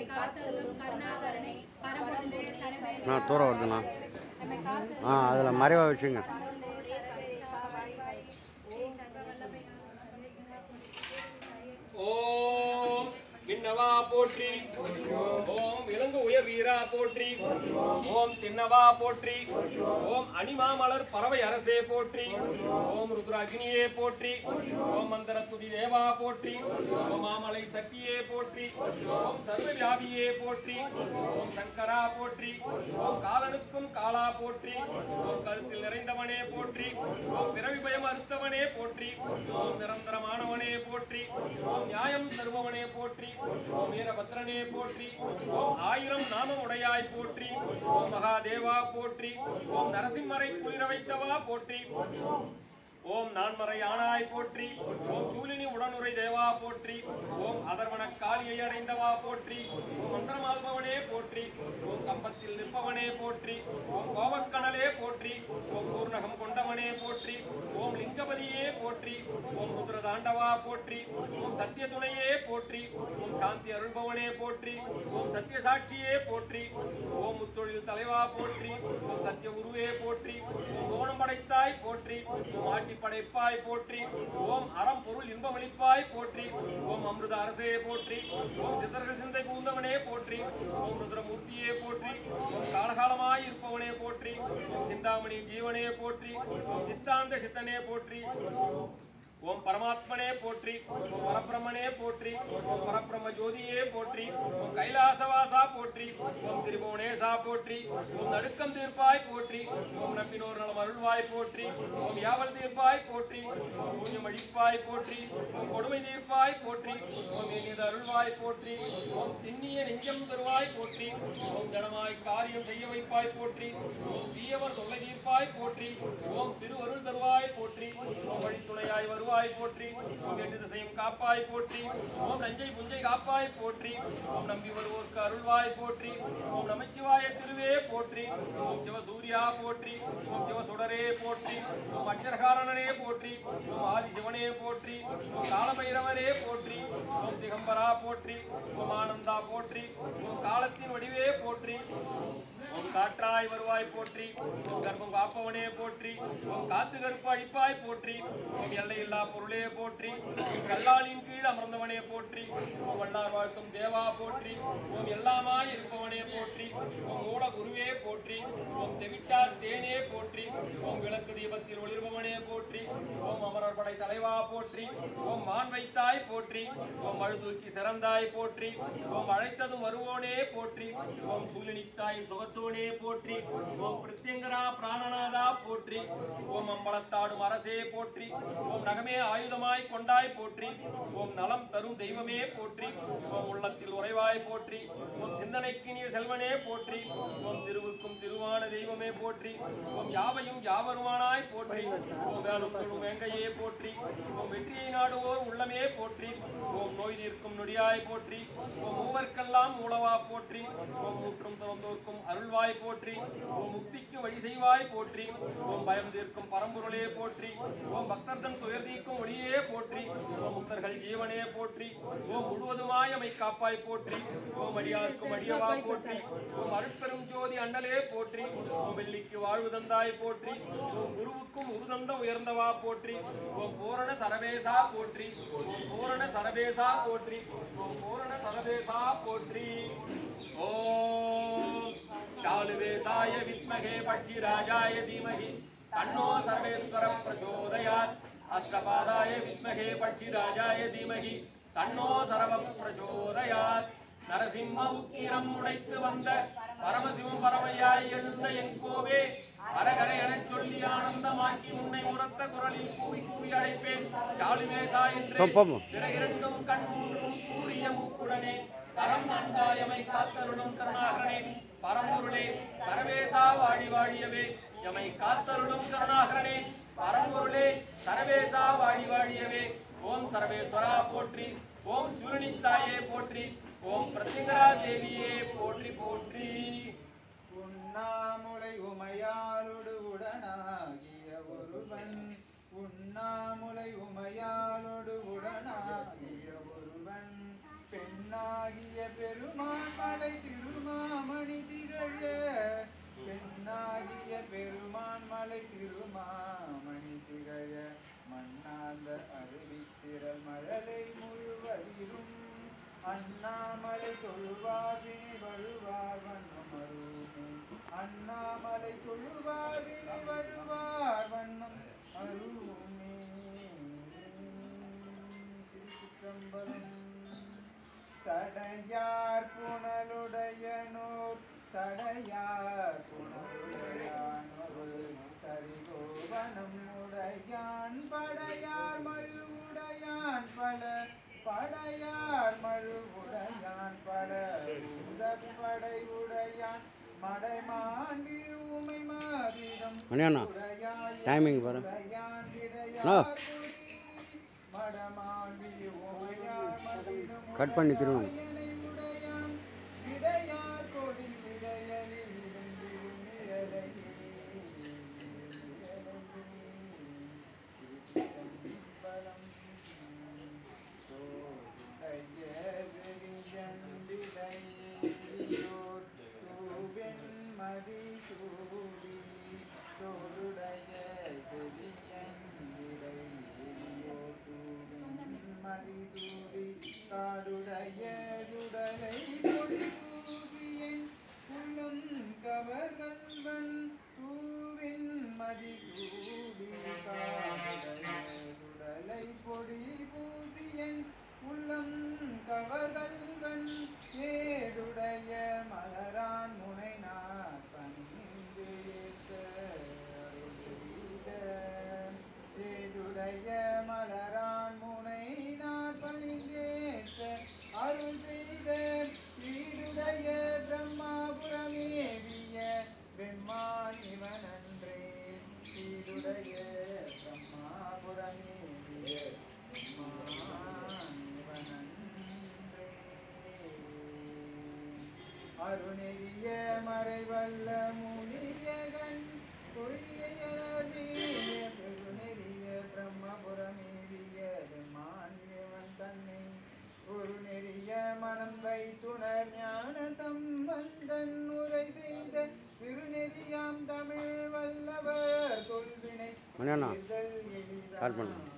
தூரம் வருதுண்ணா. அதில் மறைவாக வச்சுங்க. ஓம் விண்ணவா போற்றி, ஓம் விலங்கு உயர் வீரா போற்றி, ஓம் திண்ணவா போற்றி, ஓம் அணிமாமலர் பறவை அரசே போற்றி, ஓம் ருத்ர அக்னியே போற்றி, ஓம் மந்திர துதி தேவா போற்றி, ஓம் மாமலை சக்தியே போற்றி, ஓம் சர்வ வியாபியே போற்றி, ஓம் சங்கரா போற்றி, ஓம் காலனுக்கும் காலா போற்றி, ஓம் கருத்தில் நிறைந்தவனே போற்றி, ஓம் பிறவி பயம் அறுத்தவனே போற்றி, ஓம் நிரந்தரமானவனே போற்றி, ஓம் நியாயம் தருபவனே போற்றி, ஓம் வீரபத்ரனே போற்றி, ஓம் ஆயிரம் நாமம் உடையாய் போற்றி, ஓம் மகாதேவா போற்றி, ஓம் நரசிம்மரை குளிர வைத்தவா போற்றி, ஓம் நான்மறை ஆனாய் போற்றி, ஓம் சூலினி உடனுரை தேவா போற்றி, ஓம் அதர்வன காளியை அடைந்தவா போற்றி, ஓம் மந்திரமால்பவனே போற்றி, ஓம் கம்பத்தில் நிற்பவனே போற்றி, ஓம் கோபக்கணலே போற்றி, ஓம் பூர்ணகம் கொண்டவனே போற்றி, ஓம் லிங்கபதியே போற்றி, ஓம் ருத்ர தாண்டவா போற்றி, ஓம் சத்திய துணையே போற்றி, ஓம் சாந்தி அருள்பவனே போற்றி, ஓம் சத்திய சாட்சியே போற்றி, ஓம் முத்தொழில் தலைவா போற்றி, ஓம் சத்திய உருவே போற்றி, ஓம் கோணம் படைத்தாய் போற்றி, ஓம் ஆட்டி படைப்பாய் போற்றி, ஓம் அறம் பொருள் இன்பமளிப்பாய் போற்றி, ஓம் அமிர்த அரசே போற்றி, ஓம் சித்தர்கள் சிந்தை பூந்தவனே போற்றி, ஓம் ருத்ரமூர்த்தியே போற்றி, ஓம் காலகாலமாய் இருப்பவனே போற்றி, ஓம் சிந்தாமணி ஜீவனே போற்றி, ஓம் சித்தாந்த சித்தனே போற்றி, ஓம் பரமாத்மனே போற்றி, ஓம் பரபிரம்மனே போற்றி, ஓம் பரபிரம்ம ஜோதியே போற்றி, ஓம் கைலாசவாசா போற்றி, ஓம் திரிபுவனேசா போற்றி, ஓம் நடுக்கம் தீர்ப்பாய் போற்றி, ஓம் நம்பினோர் நலம் அருள்வாய் போற்றி, ஓம் யாவல் தீர்ப்பாய் போற்றி, ஓம் பூஜ்யம் அழிப்பாய் போற்றி, ஓம் கொடுமை தீர்ப்பாய் போற்றி, ஓம் எண்ணித அருள்வாய் போற்றி, ஓம் திண்ணிய நெஞ்சம் தருவாய் போற்றி, ஓம் ஜனமாய் காரியம் செய்ய வைப்பாய் போற்றி, ஓம் தீயவர் தொல்லை தீர்ப்பாய் போற்றி, ஓம் திருவருள் தருவாய் போற்றி, ஓம் வழித்துணையாய் வருவாய் போற்றி, ஓம் எட்டு திசையும் காப்பாய் போற்றி, ஓம் நஞ்சை புஞ்சை காப்பாய் போற்றி, ஓம் நம்பி வருவோர்க்கு அருள்வாய் போற்றி, ஓம் நமச்சிவாய திருவே போற்றி, ஓம் சிவசூர்யா போற்றி, ஓம் சிவசுடரே போற்றி, ஓம் அக்ஷரகாரணனே போற்றி, ஓம் ஆதிசிவனே போற்றி, ஓம் காலபைரவரே போற்றி, ஓம் திகம்பரா போற்றி, ஓம் ஆனந்தா போற்றி, ஓம் காலத்தின் வடிவே போற்றி, ஓம் காற்றாய் வருவாய் போற்றி, ஓம் கர்ப்பம் காப்பவனே போற்றி, ஓம் காத்து கருப்பு அழிப்பாய் போற்றி, ஓம் எல்லையில்லா பொருளே போற்றி, ஓம் கல்லாளின் கீழ் அமர்ந்தவனே போற்றி, ஓம் வல்லார் வாழ்த்தும் தேவா போற்றி, ஓம் எல்லாமாய் இருப்பவனே போற்றி, ஓம் மூல குருவே போற்றி, ஓம் தெவிட்டார் தேனே போற்றி, ஓம் விளக்கு தீபத்தில் ஒளிர்பவனே போற்றி, ஓம் அமரர் படை தலைவா போற்றி, ஓம் மான் வைத்தாய் போற்றி, ஓம் மழுதூக்கி சிறந்தாய் போற்றி, ஓம் அழைத்ததும் வருவோனே போற்றி, ஓம் சூலினித்தாயின் சுகத்தோனே போற்றி, ஓம் பிரத்யங்கரா பிராணநாதா போற்றி, ஓம் அம்பலத்தாடும் அரசே போற்றி, ஓம் நகமே ஆயுதமாய் கொண்டாய் போற்றி, ஓம் நலம் தரும் தெய்வமே போற்றி, ஓம் உள்ளத்தில் உறைவாய் போற்றி, ஓம் சிந்தனைக்கினிய செல்வனே போற்றி, ஓம் திருவுக்கும் திருவான தெய்வமே போற்றி, ஓம் யாவையும் யாவருமானாய் போற்றி, ஓம் வேலும் தொழும் வேங்கையே போற்றி, ஓம் வெற்றியை நாடுவோர் உள்ளமே போற்றி, ஓம் நோய் தீர்க்கும் நொடியாய் போற்றி, ஓம் மூவர்க்கெல்லாம் மூலவா போற்றி, ஓம் ஊற்றும் திறந்தோர்க்கும் அருள்வாய் போற்றி, ஓம் முக்திக்கு வழி செய்வாய் போற்றி, ஓம் பயம் தீர்க்கும் பரம்பொருளே போற்றி, ஓம் பக்தர்தன் துயர் தீர்க்கும் ஒளியே போற்றி, ஓம் முக்தர்கள் ஜீவனே போற்றி, ஓம் முழுவதுமாய் அமை காப்பாய் போற்றி, ஓம் அடியார்க்கும் அடியவா போற்றி, ஓம் அருட்பெரும் ஜோதி அண்ணலே போற்றி, ஓம் வெள்ளிக்கு வாழ்வு தந்தாய் போற்றி, ஓம் குருவுக்கும் உருதந்த உயர்ந்தவா போற்றி, ஓம் பூரண சரவேசா போற்றி, ஓம் பூரண சரவேசா போற்றி, ஓம் பூரண சரவேசா போற்றி. ஓம் காலுவேசாய வித்மகே பட்சிராஜாய தீமஹி தன்னோ சர்வேஸ்வர பிரச்சோதயாத். அஷ்டபாதாய வித்மகே பட்சிராஜாய தீமஹி தன்னோ சர்வ பிரச்சோதயாத். நரசிம்ம உக்கிரம் உடைத்து வந்த பரமசிவம் பரமையாய் எழுந்த எங்கோவே அரகரை எனச் சொல்லி ஆனந்தமாக்கி உன்னை உரத்த குரலில் கூவி கூவி அழைப்பேன். காலுவேசா என்று பிறகிரண்டும் கண் மூன்றும் கூறிய மூக்குடனே கரம் நன்காயமை காத்தருளும் கருணாகரனே. பரம்பொருளே சரவேசா வாழி வாழியவே எமை காத்தருளும் கருணாகரனே. பரம்பொருளே சரவேசா வாழி வாழியவே. ஓம் சரவேஸ்வரா போற்றி, ஓம் சுருணித்தாயே போற்றி, ஓம் பிரத்யங்கரா தேவியே போற்றி போற்றி. உண்ணாமுலை உமையாளுடு உடனாகிய ஒருவன், உண்ணாமுலை உமையாளுடு உடனாகிய பெண்ணாகிய பெருமான் மலை திருமாமணி திகழ பெண்ணாகிய பெருமான் மலை திருமாமணி திகழ மண்ணாந்த அருவித்திரள் மழலை முழுவதிலும் அண்ணாமலை தொழுவாவினை வழுவார் வண்ணம் அருமே அண்ணாமலை தொழுவாவினை வழுவார் வண்ணம் அருமே திருச்சிற்றம்பலம். சடையார் புனலுடையனோர் சடையார் புனலுடையானோர் சரிகோவனம் உடையான் படையார் மழுவுடையான் பல படையார் மழுவுடையான் பல உதப்படை உடையான் மடைமான் ஊமை மாதிரம் மணியண்ணா டைமிங் பாரு கட் பண்ணி திரும்ப காடுடைய சுடலை பொடிபூவியன் உள்ளம் கவர்கள்வன் பூவின் மதிசூடி காடுடைய சுடலை பொடிபூவியன் உள்ளம் கவர்கள்வன் ஏடுடைய மலரான் முனைநார் பணிந்து ஏற்க ஏடுடைய மலரான் முனைநார் பணிந்தேற்க அருள் செய்த வீடுடைய பிரம்மாபுரமேவிய வெம்மான் இவனன்றே வீடுடைய பிரம்மாபுரமேவிய வெம்மான் இவனன்றே அருணெறிய மறைவல்ல முனியகன் பொய்யைய பெருநெறிய பிரம்மபுரமேவிய வெம்மான் இவன் தன்னை ஒரு நெறிய மனம் வைத்துணர் ஞான சம்பந்தன் உரை செய்த திருநெறியாம் தமிழ் வல்லவர் கொள்வினை மணியண்ணா கால் பண்ணு.